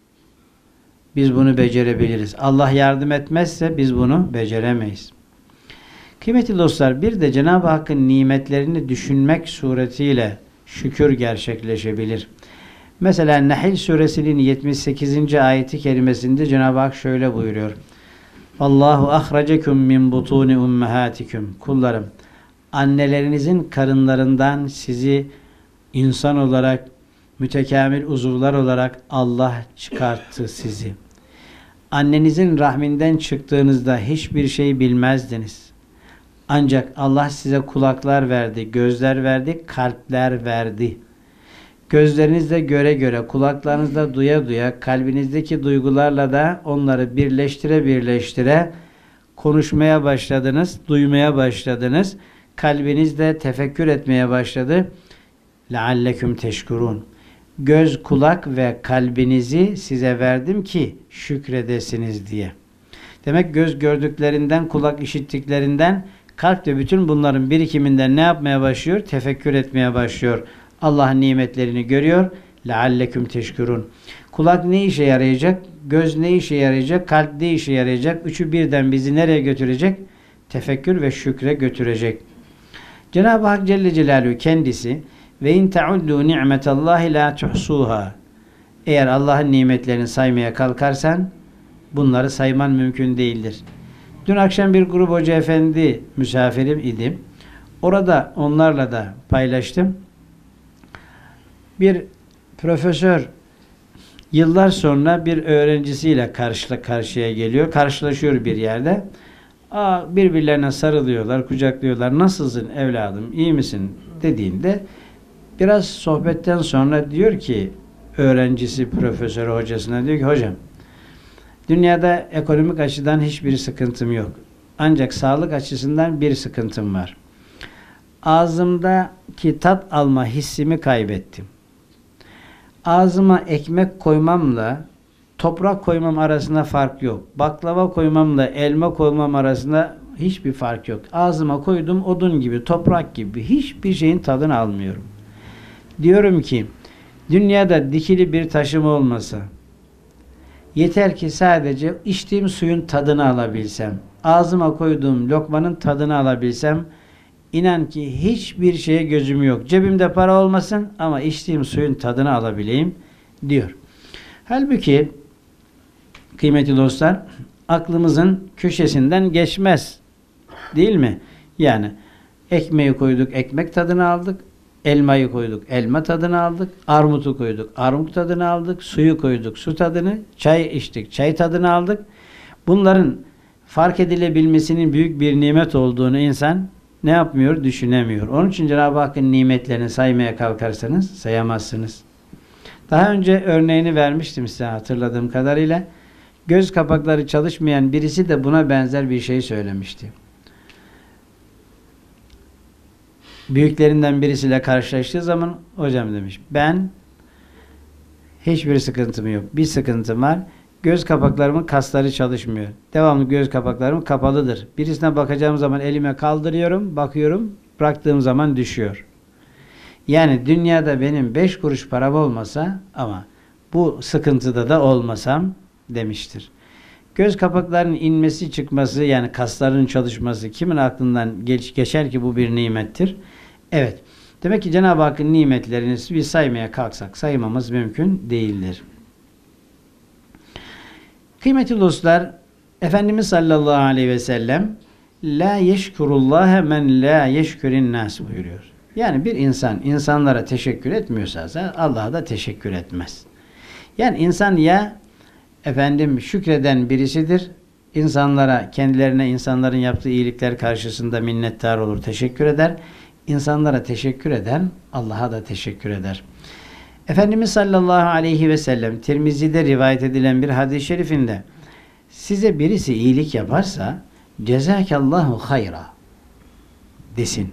biz bunu becerebiliriz. Allah yardım etmezse biz bunu beceremeyiz. Kıymetli dostlar, bir de Cenab-ı Hakk'ın nimetlerini düşünmek suretiyle şükür gerçekleşebilir. Mesela Nahl suresinin yetmiş sekizinci ayeti kerimesinde Cenab-ı Hak şöyle buyuruyor. Allahu ahracekum min butuni ummahatikum. Kullarım, annelerinizin karınlarından sizi insan olarak, mütekamil uzuvlar olarak Allah çıkarttı sizi. Annenizin rahminden çıktığınızda hiçbir şey bilmezdiniz. Ancak Allah size kulaklar verdi, gözler verdi, kalpler verdi. Gözlerinizle göre göre, kulaklarınızla duya duya, kalbinizdeki duygularla da onları birleştire birleştire konuşmaya başladınız, duymaya başladınız. Kalbinizde tefekkür etmeye başladı. لَعَلَّكُمْ teşkurun. Göz, kulak ve kalbinizi size verdim ki şükredesiniz diye. Demek göz gördüklerinden, kulak işittiklerinden, kalp de bütün bunların birikiminden ne yapmaya başlıyor? Tefekkür etmeye başlıyor. Allah'ın nimetlerini görüyor. لَعَلَّكُمْ teşkurun. Kulak ne işe yarayacak? Göz ne işe yarayacak? Kalp ne işe yarayacak? Üçü birden bizi nereye götürecek? Tefekkür ve şükre götürecek. Cenab-ı Hak Celle Celaluhu kendisi ve in ta'uddu ni'metallahi la tuhsuha. Eğer Allah'ın nimetlerini saymaya kalkarsan bunları sayman mümkün değildir. Dün akşam bir grup hoca efendi misafirim idim. Orada onlarla da paylaştım. Bir profesör yıllar sonra bir öğrencisiyle karşı karşıya geliyor. Karşılaşıyor bir yerde. Aa, birbirlerine sarılıyorlar, kucaklıyorlar. Nasılsın evladım, iyi misin dediğinde biraz sohbetten sonra diyor ki öğrencisi profesör hocasına diyor ki hocam dünyada ekonomik açıdan hiçbir sıkıntım yok. Ancak sağlık açısından bir sıkıntım var. Ağzımdaki tat alma hissimi kaybettim. Ağzıma ekmek koymamla toprak koymam arasında fark yok. Baklava koymamla elma koymam arasında hiçbir fark yok. Ağzıma koydum odun gibi, toprak gibi hiçbir şeyin tadını almıyorum. Diyorum ki dünyada dikili bir taşım olmasa yeter ki sadece içtiğim suyun tadını alabilsem, ağzıma koyduğum lokmanın tadını alabilsem, inan ki hiçbir şeye gözüm yok. Cebimde para olmasın ama içtiğim suyun tadını alabileyim diyor. Halbuki kıymetli dostlar aklımızın köşesinden geçmez. Değil mi? Yani ekmeği koyduk, ekmek tadını aldık. Elmayı koyduk, elma tadını aldık. Armutu koyduk, armut tadını aldık. Suyu koyduk, su tadını. Çay içtik, çay tadını aldık. Bunların fark edilebilmesinin büyük bir nimet olduğunu insan ne yapmıyor? Düşünemiyor. Onun için Cenab-ı Hakk'ın nimetlerini saymaya kalkarsanız sayamazsınız. Daha önce örneğini vermiştim size hatırladığım kadarıyla. Göz kapakları çalışmayan birisi de buna benzer bir şey söylemişti. Büyüklerinden birisiyle karşılaştığı zaman hocam demiş ben hiçbir sıkıntım yok. Bir sıkıntım var. Göz kapaklarımın kasları çalışmıyor. Devamlı göz kapaklarım kapalıdır. Birisine bakacağım zaman elime kaldırıyorum, bakıyorum, bıraktığım zaman düşüyor. Yani dünyada benim beş kuruş param olmasa ama bu sıkıntıda da olmasam demiştir. Göz kapaklarının inmesi çıkması yani kasların çalışması kimin aklından geç, geçer ki bu bir nimettir? Evet. Demek ki Cenab-ı Hakk'ın nimetlerini bir saymaya kalksak saymamız mümkün değildir. Kıymetli dostlar, Efendimiz sallallahu aleyhi ve sellem la yeşkurullâhe men la yeşkurin nas buyuruyor. Yani bir insan insanlara teşekkür etmiyorsa Allah'a da teşekkür etmez. Yani insan ya efendim şükreden birisidir. İnsanlara, kendilerine insanların yaptığı iyilikler karşısında minnettar olur, teşekkür eder. İnsanlara teşekkür eden Allah'a da teşekkür eder. Efendimiz sallallahu aleyhi ve sellem Tirmizi'de rivayet edilen bir hadis-i şerifinde size birisi iyilik yaparsa cezakallahu hayra desin.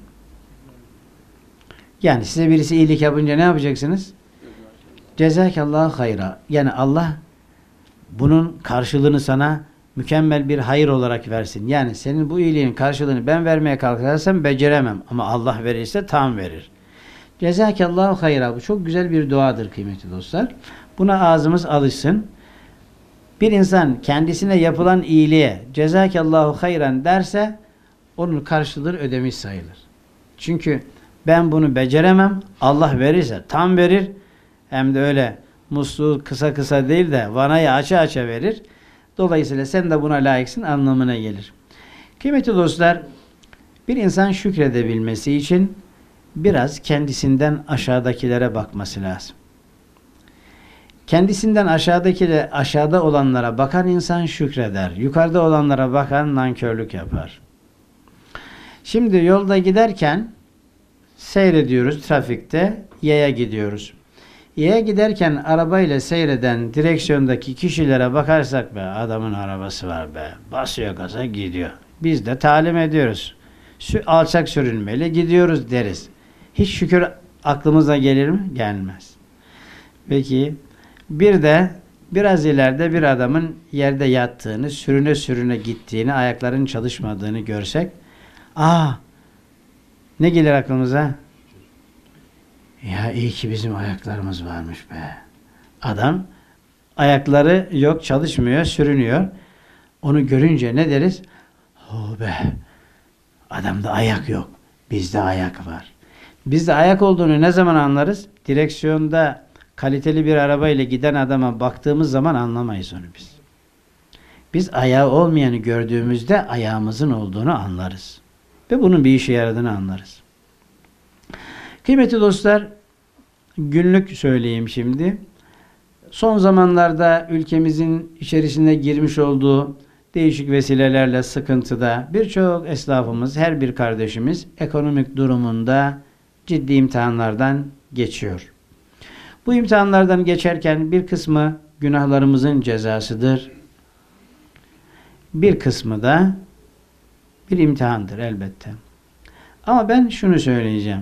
Yani size birisi iyilik yapınca ne yapacaksınız? Cezakallahu hayra. Yani Allah bunun karşılığını sana mükemmel bir hayır olarak versin. Yani senin bu iyiliğin karşılığını ben vermeye kalkarsam beceremem. Ama Allah verirse tam verir. Cezakallahu hayra. Bu çok güzel bir duadır kıymetli dostlar. Buna ağzımız alışsın. Bir insan kendisine yapılan iyiliğe cezakallahu hayran derse onun karşılığını ödemiş sayılır. Çünkü ben bunu beceremem. Allah verirse tam verir. Hem de öyle musluğu kısa kısa değil de vanayı aça aça verir. Dolayısıyla sen de buna layıksın anlamına gelir. Kıymetli dostlar, bir insan şükredebilmesi için biraz kendisinden aşağıdakilere bakması lazım. Kendisinden aşağıdakilere, aşağıda olanlara bakan insan şükreder. Yukarıda olanlara bakan nankörlük yapar. Şimdi yolda giderken seyrediyoruz trafikte, yaya gidiyoruz. Yaya giderken arabayla seyreden direksiyondaki kişilere bakarsak be adamın arabası var be. Basıyor gaza gidiyor. Biz de talim ediyoruz. Alçak sürünmeli gidiyoruz deriz. Hiç şükür aklımıza gelir mi? Gelmez. Peki bir de biraz ileride bir adamın yerde yattığını, sürüne sürüne gittiğini, ayaklarının çalışmadığını görsek aa ne gelir aklımıza? Ya iyi ki bizim ayaklarımız varmış be. Adam ayakları yok, çalışmıyor, sürünüyor. Onu görünce ne deriz? Oh be. Adamda ayak yok. Bizde ayak var. Bizde ayak olduğunu ne zaman anlarız? Direksiyonda kaliteli bir arabayla giden adama baktığımız zaman anlamayız onu biz. Biz ayağı olmayanı gördüğümüzde ayağımızın olduğunu anlarız. Ve bunun bir işe yaradığını anlarız. Kıymetli dostlar, günlük söyleyeyim şimdi. Son zamanlarda ülkemizin içerisine girmiş olduğu değişik vesilelerle sıkıntıda birçok esnafımız, her bir kardeşimiz ekonomik durumunda ciddi imtihanlardan geçiyor. Bu imtihanlardan geçerken bir kısmı günahlarımızın cezasıdır. Bir kısmı da bir imtihandır elbette. Ama ben şunu söyleyeceğim.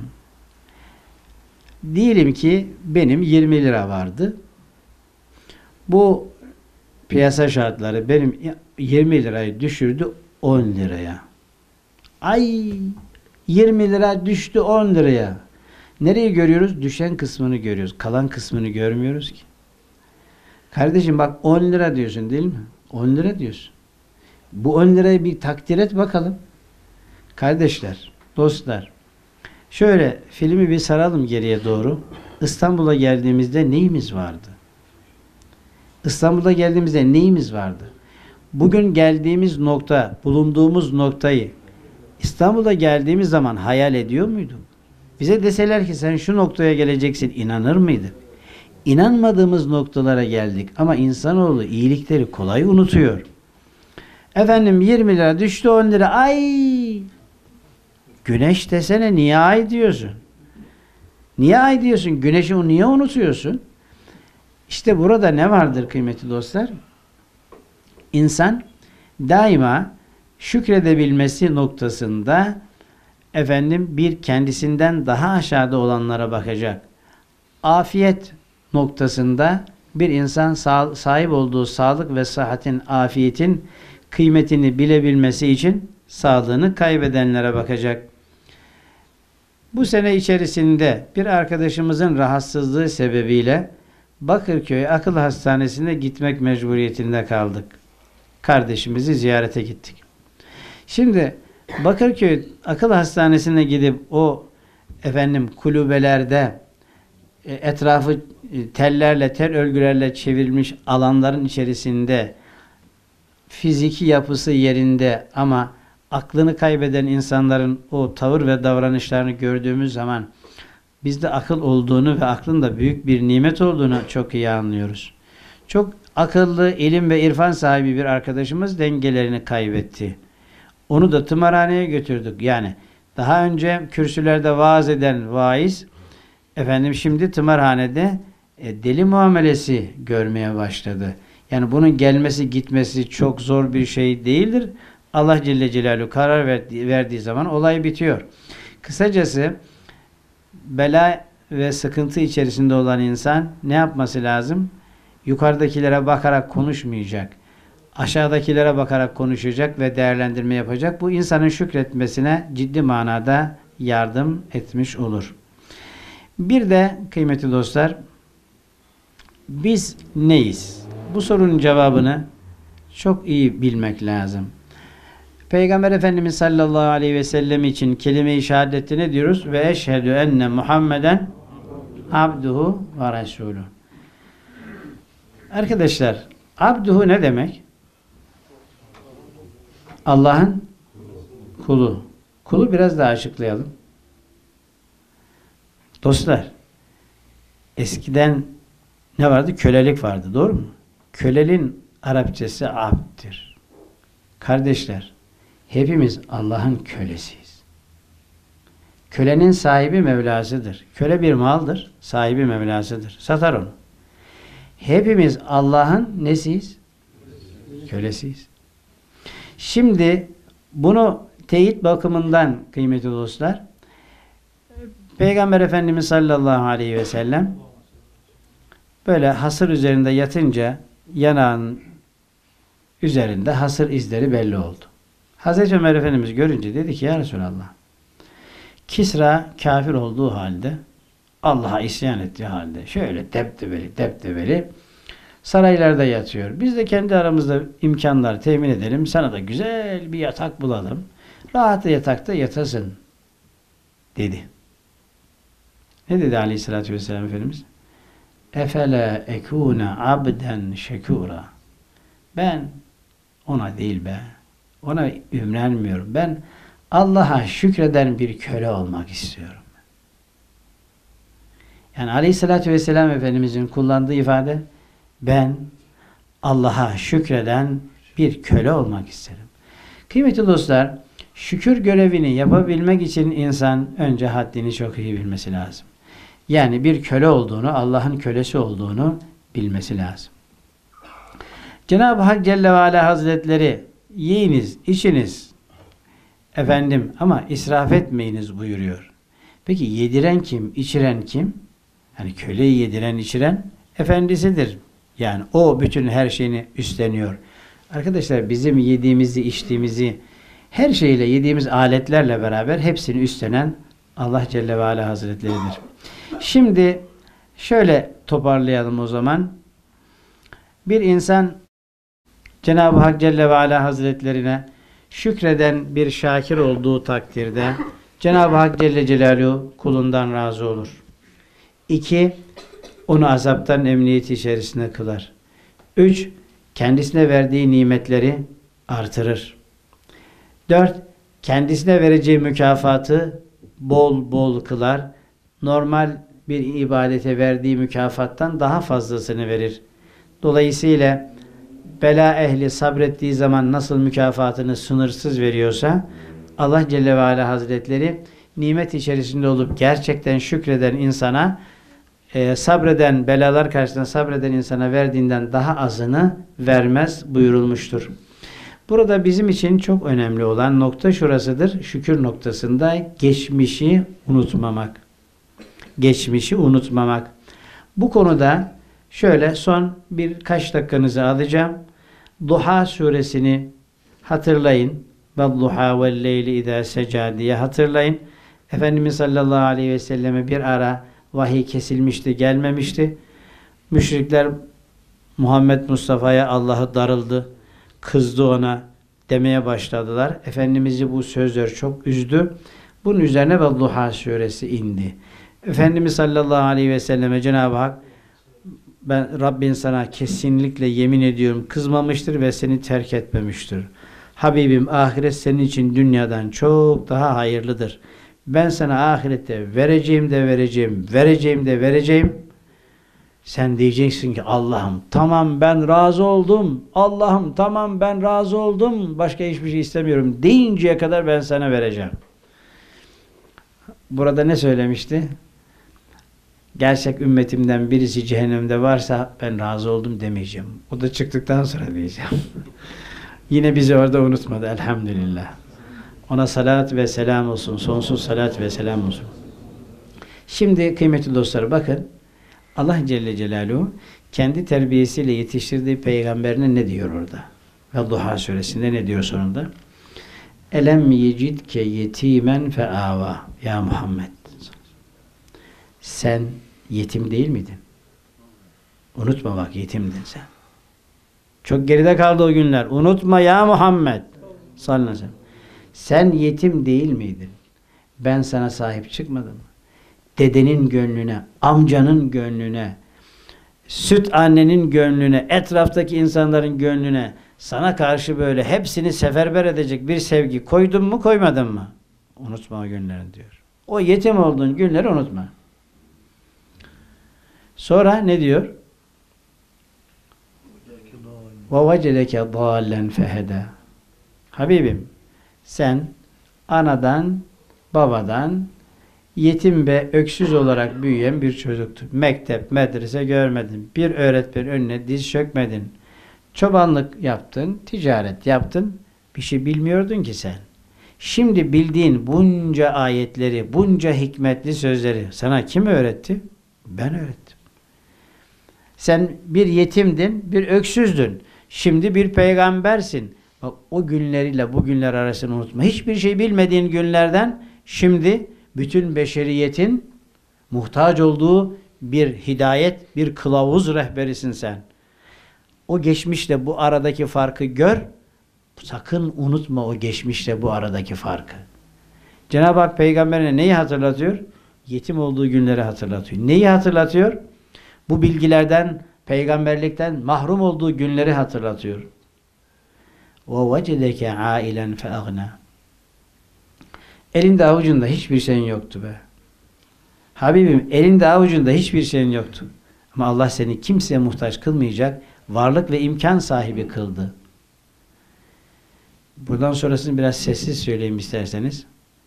Diyelim ki benim yirmi lira vardı. Bu piyasa şartları benim yirmi lirayı düşürdü on liraya. Ay yirmi lira düştü on liraya. Nereyi görüyoruz? Düşen kısmını görüyoruz. Kalan kısmını görmüyoruz ki. Kardeşim bak on lira diyorsun değil mi? on lira diyorsun. Bu on lirayı bir takdir et bakalım. Kardeşler, dostlar. Şöyle filmi bir saralım geriye doğru. İstanbul'a geldiğimizde neyimiz vardı? İstanbul'a geldiğimizde neyimiz vardı? Bugün geldiğimiz nokta, bulunduğumuz noktayı İstanbul'a geldiğimiz zaman hayal ediyor muyduk? Bize deseler ki sen şu noktaya geleceksin, inanır mıydık? İnanmadığımız noktalara geldik ama insanoğlu iyilikleri kolay unutuyor. Efendim yirmi lira düştü on lira. Ay! Güneş desene niye ay diyorsun? Niye ay diyorsun? Güneşi niye unutuyorsun? İşte burada ne vardır kıymetli dostlar? İnsan daima şükredebilmesi noktasında efendim bir kendisinden daha aşağıda olanlara bakacak. Afiyet noktasında bir insan sah- sahip olduğu sağlık ve sıhhatin, afiyetin kıymetini bilebilmesi için sağlığını kaybedenlere bakacak. Bu sene içerisinde bir arkadaşımızın rahatsızlığı sebebiyle Bakırköy Akıl Hastanesi'ne gitmek mecburiyetinde kaldık. Kardeşimizi ziyarete gittik. Şimdi Bakırköy Akıl Hastanesi'ne gidip o efendim kulübelerde e, etrafı e, tellerle, tel örgülerle çevrilmiş alanların içerisinde fiziki yapısı yerinde ama aklını kaybeden insanların o tavır ve davranışlarını gördüğümüz zaman bizde akıl olduğunu ve aklın da büyük bir nimet olduğunu çok iyi anlıyoruz. Çok akıllı, ilim ve irfan sahibi bir arkadaşımız dengelerini kaybetti. Onu da tımarhaneye götürdük. Yani daha önce kürsülerde vaaz eden vaiz, efendim şimdi tımarhanede e, deli muamelesi görmeye başladı. Yani bunun gelmesi gitmesi çok zor bir şey değildir. Allah Celle Celaluhu karar verdiği, verdiği zaman olay bitiyor. Kısacası bela ve sıkıntı içerisinde olan insan ne yapması lazım? Yukarıdakilere bakarak konuşmayacak. Aşağıdakilere bakarak konuşacak ve değerlendirme yapacak. Bu insanın şükretmesine ciddi manada yardım etmiş olur. Bir de kıymetli dostlar, biz neyiz? Bu sorunun cevabını çok iyi bilmek lazım. Peygamber Efendimiz sallallahu aleyhi ve sellem için kelime-i şehadette ne diyoruz? Ve eşhedü enne Muhammeden abduhu ve resulü. Arkadaşlar, abduhu ne demek? Allah'ın kulu. Kulu biraz daha açıklayalım. Dostlar, eskiden ne vardı? Kölelik vardı. Doğru mu? Köleliğin Arapçası abddir. Kardeşler, hepimiz Allah'ın kölesiyiz. Kölenin sahibi Mevlasıdır. Köle bir maldır, sahibi Mevlasıdır. Satar onu. Hepimiz Allah'ın nesiyiz? Kölesiyiz. Şimdi bunu teyit bakımından kıymetli dostlar, Peygamber Efendimiz sallallahu aleyhi ve sellem böyle hasır üzerinde yatınca yanağın üzerinde hasır izleri belli oldu. Hazreti Ömer Efendimiz görünce dedi ki ya Resulallah, Kisra kafir olduğu halde, Allah'a isyan ettiği halde şöyle deptebeli deptebeli saraylarda yatıyor. Biz de kendi aramızda imkanlar temin edelim. Sana da güzel bir yatak bulalım. Rahat yatakta yatasın dedi. Ne dedi Aleyhisselatü Vesselam Efendimiz? Efele ekûne abden şekûra. Ben ona değil be. Ona ümrenmiyorum. Ben Allah'a şükreden bir köle olmak istiyorum. Yani Aleyhisselatü Vesselam Efendimizin kullandığı ifade, ben Allah'a şükreden bir köle olmak isterim. Kıymetli dostlar, şükür görevini yapabilmek için insan önce haddini çok iyi bilmesi lazım. Yani bir köle olduğunu, Allah'ın kölesi olduğunu bilmesi lazım. Cenab-ı Hak Celle ve Ala Hazretleri yiyiniz, içiniz efendim ama israf etmeyiniz buyuruyor. Peki yediren kim, içiren kim? Yani köleyi yediren, içiren efendisidir. Yani o bütün her şeyini üstleniyor. Arkadaşlar bizim yediğimizi, içtiğimizi her şeyle, yediğimiz aletlerle beraber hepsini üstlenen Allah Celle ve Ala Hazretleri'dir. Şimdi şöyle toparlayalım o zaman. Bir insan Cenab-ı Hak Celle ve Ala Hazretlerine şükreden bir şakir olduğu takdirde Cenab-ı Hak Celle Celaluhu kulundan razı olur. İki, onu azaptan emniyet içerisinde kılar. Üç, kendisine verdiği nimetleri artırır. Dört, kendisine vereceği mükafatı bol bol kılar. Normal bir ibadete verdiği mükafattan daha fazlasını verir. Dolayısıyla bela ehli sabrettiği zaman nasıl mükafatını sınırsız veriyorsa Allah Celle ve Ala Hazretleri nimet içerisinde olup gerçekten şükreden insana, e, sabreden, belalar karşısında sabreden insana verdiğinden daha azını vermez buyurulmuştur. Burada bizim için çok önemli olan nokta şurasıdır. Şükür noktasında geçmişi unutmamak. Geçmişi unutmamak. Bu konuda şöyle son birkaç dakikanızı alacağım. Duha suresini hatırlayın. وَالضُّحَا وَالْلَيْلِ اِذَا سَجَى diye hatırlayın. Efendimiz sallallahu aleyhi ve selleme bir ara vahiy kesilmişti, gelmemişti. Müşrikler Muhammed Mustafa'ya Allah'ı darıldı, kızdı ona demeye başladılar. Efendimiz'i bu sözler çok üzdü. Bunun üzerine ve Duha suresi indi. Efendimiz sallallahu aleyhi ve selleme Cenab-ı Hak, ben Rabbin sana kesinlikle yemin ediyorum kızmamıştır ve seni terk etmemiştir. Habibim, ahiret senin için dünyadan çok daha hayırlıdır. Ben sana ahirette vereceğim de vereceğim, vereceğim de vereceğim. Sen diyeceksin ki Allah'ım tamam ben razı oldum. Allah'ım tamam ben razı oldum. Başka hiçbir şey istemiyorum deyinceye kadar ben sana vereceğim. Burada ne söylemişti? Gerçek ümmetimden birisi cehennemde varsa ben razı oldum demeyeceğim. O da çıktıktan sonra diyeceğim. Yine bizi orada unutmadı elhamdülillah. Ona salat ve selam olsun. Sonsuz salat ve selam olsun. Şimdi kıymetli dostlar bakın. Allah Celle Celaluhu kendi terbiyesiyle yetiştirdiği peygamberine ne diyor orada? Ve Duha suresinde ne diyor sonunda? Elem yecidke yetimen feava. Ya Muhammed. Sen yetim değil miydin? Unutma bak yetimdin sen. Çok geride kaldı o günler. Unutma ya Muhammed. Sallallahu aleyhi ve sellem. Sen yetim değil miydin? Ben sana sahip çıkmadım mı? Dedenin gönlüne, amcanın gönlüne, süt annenin gönlüne, etraftaki insanların gönlüne sana karşı böyle hepsini seferber edecek bir sevgi koydun mu koymadın mı? Unutma o günlerini diyor. O yetim olduğun günleri unutma. Sonra ne diyor? وَوَجَدَكَ ضَالًا فَهَدَى. Habibim sen anadan, babadan yetim ve öksüz olarak büyüyen bir çocuktun. Mektep, medrese görmedin. Bir öğretmen önüne diz çökmedin. Çobanlık yaptın, ticaret yaptın. Bir şey bilmiyordun ki sen. Şimdi bildiğin bunca ayetleri, bunca hikmetli sözleri sana kim öğretti? Ben öğrettim. Sen bir yetimdin, bir öksüzdün. Şimdi bir peygambersin. Bak, o günleriyle bu günler arasını unutma. Hiçbir şey bilmediğin günlerden şimdi bütün beşeriyetin muhtaç olduğu bir hidayet, bir kılavuz rehberisin sen. O geçmişle bu aradaki farkı gör. Sakın unutma o geçmişle bu aradaki farkı. Cenab-ı Hak peygamberine neyi hatırlatıyor? Yetim olduğu günleri hatırlatıyor. Neyi hatırlatıyor? Bu bilgilerden, peygamberlikten mahrum olduğu günleri hatırlatıyor. وَوَجَدَكَ عَائِلًا فَأَغْنَى. Elinde avucunda hiçbir şeyin yoktu be. Habibim elinde avucunda hiçbir şeyin yoktu. Ama Allah seni kimseye muhtaç kılmayacak varlık ve imkan sahibi kıldı. Buradan sonrasını biraz sessiz söyleyeyim isterseniz.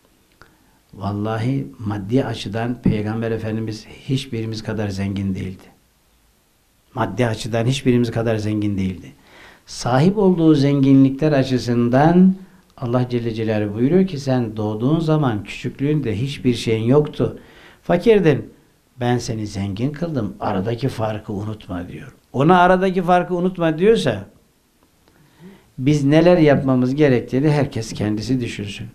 Vallahi maddi açıdan Peygamber Efendimiz hiçbirimiz kadar zengin değildi. Maddi açıdan hiçbirimiz kadar zengin değildi. Sahip olduğu zenginlikler açısından Allah Celle Celaluhu buyuruyor ki sen doğduğun zaman küçüklüğünde hiçbir şeyin yoktu. Fakirdin. Ben seni zengin kıldım. Aradaki farkı unutma diyor. Ona aradaki farkı unutma diyorsa biz neler yapmamız gerektiğini herkes kendisi düşünsün.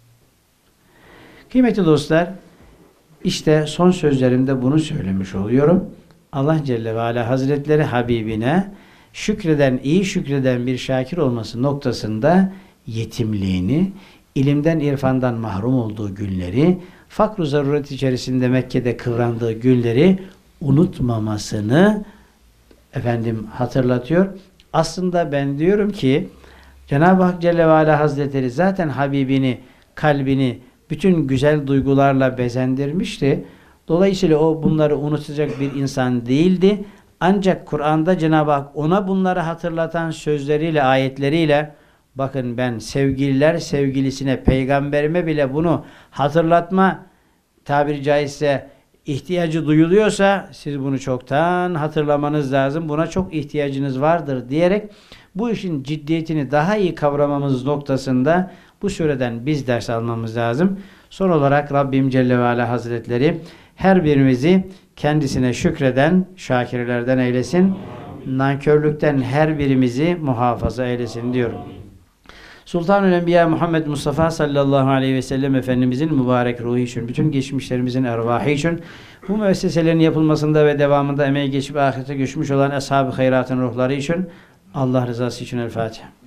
Kıymetli dostlar, işte son sözlerimde bunu söylemiş oluyorum. Allah Celle ve Ala Hazretleri Habibine şükreden, iyi şükreden bir şakir olması noktasında yetimliğini, ilimden, irfandan mahrum olduğu günleri, fakr-ı zaruret içerisinde Mekke'de kıvrandığı günleri unutmamasını efendim hatırlatıyor. Aslında ben diyorum ki Cenab-ı Hak Celle ve Ala Hazretleri zaten Habibini, kalbini bütün güzel duygularla bezendirmişti. Dolayısıyla o bunları unutacak bir insan değildi. Ancak Kur'an'da Cenab-ı Hak ona bunları hatırlatan sözleriyle, ayetleriyle bakın ben sevgililer sevgilisine, peygamberime bile bunu hatırlatma tabiri caizse ihtiyacı duyuluyorsa siz bunu çoktan hatırlamanız lazım. Buna çok ihtiyacınız vardır diyerek bu işin ciddiyetini daha iyi kavramamız noktasında bu sureden biz ders almamız lazım. Son olarak Rabbim Celle ve Ala Hazretleri her birimizi kendisine şükreden şakirlerden eylesin. Nankörlükten her birimizi muhafaza eylesin diyorum. Sultanül Enbiya Muhammed Mustafa sallallahu aleyhi ve sellem Efendimizin mübarek ruhu için, bütün geçmişlerimizin ervahı için, bu müesseselerin yapılmasında ve devamında emeği geçip ahirete göçmüş olan ashab-ı hayratın ruhları için, Allah rızası için El Fatiha.